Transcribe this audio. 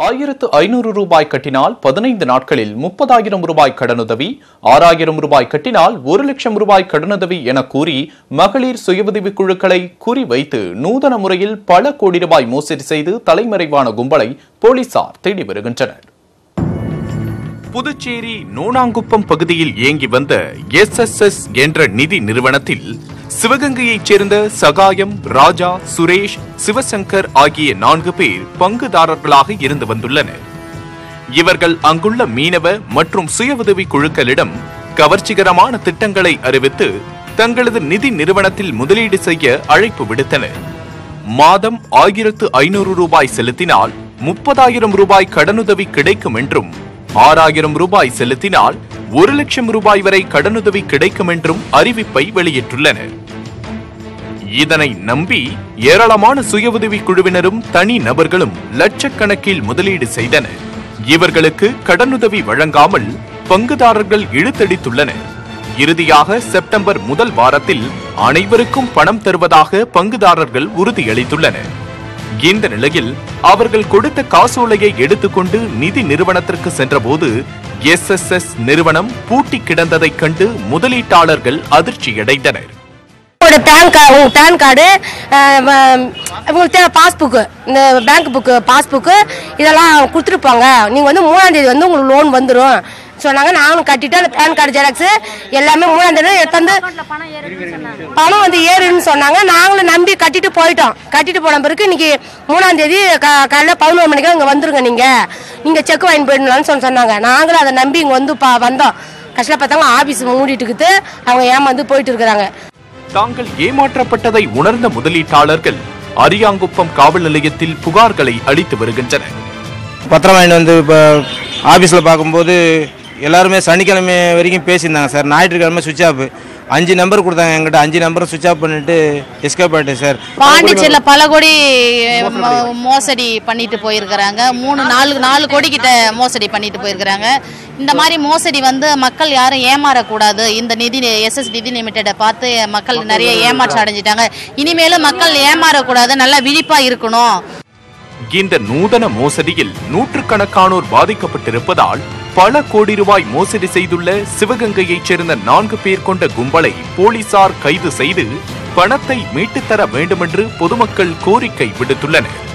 1500 ரூபாய் கட்டினால் 15 நாட்களில் 30,000 ரூபாய் கடனுதவி, 6,000 ரூபாய் கட்டினால் 1 லட்சம் ரூபாய் கடனுதவி என கூறி மகளிர் சுயஉதவி குழுக்களை குறிவைத்து நூதன முறையில் பல கோடி ரூபாய் மோசடி செய்து தலைமறைவான கும்பலை போலீசார் தேடி வருகின்றனர். புதுச்சேரி நோனாங்குப்பம் பகுதியில் இயங்கி வந்த SSS என்ற நிதி நிறுவனத்தில் சிவகங்கையைச் சேர்ந்த சகாயம், ராஜா, சுரேஷ், சிவசங்கர் ஆகிய 4 பேர் பங்குதாரர்களாக இருந்து வந்துள்ளனர். இவர்கள் அங்குள்ள மீனவ மற்றும் சுய உதவி குழுக்களிடம் கவர்ச்சிகரமான திட்டங்களை அறிவித்து தங்களது நிதி நிறுவனத்தில் முதலீடு செய்ய அழைப்பு விடுத்தனர். மாதம் 1500 ரூபாய் செலுத்தினால் 30,000 ரூபாய் கடனுதவி கிடைக்கும் என்றும், 6,000 ரூபாய் செலுத்தினால் 1 லட்சம் ரூபாய் வரை கடனுதவி கிடைக்கும் என்றும் அறிவிப்பை வெளியிட்டுள்ளனர். இதனை நம்பி ஏராளமான சுய உதவி குழுவினரும் தனி நபர்களும் லட்சக்கணக்கில் முதலீடு செய்தனர். இவர்களுக்கு கடனுதவி வழங்காமல் பங்குதாரர்கள் இழுத்தடித்துள்ளனர். இறுதியாக செப்டம்பர் முதல் வாரத்தில் அனைவருக்கும் பணம் தருவதாக பங்குதாரர்கள் உறுதியளித்துள்ளனர். இந்த நிலையில் அவர்கள் கொடுத்த காசோலையை எடுத்துக்கொண்டு நிதி நிறுவனத்திற்கு சென்றபோது SSS நிறுவனம் பூட்டி கிடந்ததைக் கண்டு முதலீட்டாளர்கள் அதிர்ச்சியடைந்தனர். பேன் கார்டு, பாஸ்புக், இந்த பேங்க் புக்கு, பாஸ்புக்கு இதெல்லாம் கொடுத்துருப்பாங்க. நீங்க 3ஆம் தேதி உங்களுக்கு லோன் வந்துடும் சொன்னாங்க. நானும் கட்டிட்டு அந்த பேன் கார்டு ஜெராக்ஸ் எல்லாமே 3ஆம் தேதி எடுத்து பணம் ஏறுன்னு சொன்னாங்க. நாங்களும் நம்பி கட்டிட்டு போயிட்டோம். கட்டிட்டு போன பிறகு இன்னைக்கு 3ஆம் தேதி காலையில் 11 மணிக்கு இங்கே வந்துருங்க, நீங்க செக் வாங்கி போயிடலாம்னு சொன்னாங்க. நாங்களும் அதை நம்பி இங்கே வந்தோம். கஷ்டப்பட்டாங்க. ஆபீஸ் மூடிட்டு இருக்குது. அவங்க ஏமாந்து போயிட்டு இருக்கிறாங்க. தாங்கள் ஏமாற்றப்பட்டதை உணர்ந்த முதலீட்டாளர்கள் அரியாங்குப்பம் காவல் நிலையத்தில் புகார்களை அளித்து வருகின்றனர். பத்திரம் வாங்கிட்டு வந்து இப்போ ஆஃபீஸில் பார்க்கும்போது எல்லாருமே சனிக்கிழமை வரைக்கும் பேசியிருந்தாங்க சார். ஞாயிற்றுக்கிழமை சுவிட்ச் ஆஃப். 5 நம்பர் கொடுத்தாங்க எங்கிட்ட. 5 நம்பரும் சுவிட்ச் ஆஃப் பண்ணிட்டு எஸ்கேப் ஆகிட்டேன் சார். பாண்டிச்சேரியில் பல கோடி மோசடி பண்ணிட்டு போயிருக்கிறாங்க. 4 கோடி கிட்ட மோசடி பண்ணிட்டு போயிருக்கிறாங்க. இந்த மாதிரி மோசடி மக்கள் யாரும் ஏமாறக்கூடாது. இந்த SS நிதி லிமிடெடை பார்த்து மக்கள் நிறைய ஏமாற்றம் அடைஞ்சிட்டாங்க. இனிமேலும் மக்கள் ஏமாறக்கூடாது, நல்லா விழிப்பா இருக்கணும். இந்த நூதன மோசடியில் நூற்றுக்கணக்கானோர் பாதிக்கப்பட்டிருப்பதால் பல கோடி ரூபாய் மோசடி செய்துள்ள சிவகங்கையைச் சேர்ந்த 4 பேர் கொண்ட கும்பலை போலீசார் கைது செய்து பணத்தை மீட்டுத்தர வேண்டுமென்று பொதுமக்கள் கோரிக்கை விடுத்துள்ளனர்.